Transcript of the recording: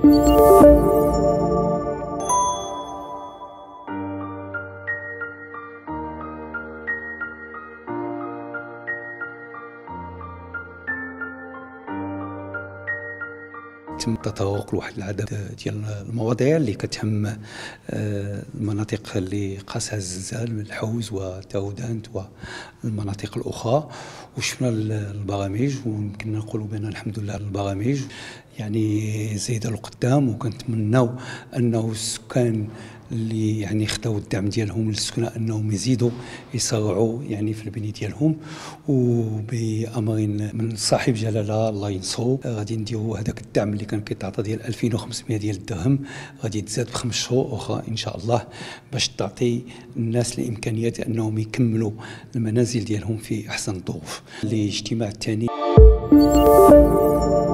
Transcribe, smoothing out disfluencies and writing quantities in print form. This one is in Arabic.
تم التطرق لواحد العدد ديال المواضيع اللي كتهم المناطق اللي قاسها الزلزال من الحوز وتاودانت والمناطق الاخرى، وشفنا البرامج ويمكن نقولوا بان الحمد لله البرامج يعني زايده لقدام، وكنتمناو انه السكان اللي يعني خداو الدعم ديالهم للسكناء انهم يزيدوا يسرعوا يعني في البني ديالهم، وبامر من صاحب جلاله الله ينصرو غادي نديروا هذاك الدعم اللي كان كيتعطى ديال 2500 ديال الدرهم غادي تزاد ب5 شهور اخرى ان شاء الله، باش تعطي الناس الامكانيات انهم يكملوا المنازل ديالهم في احسن الظروف. الاجتماع الثاني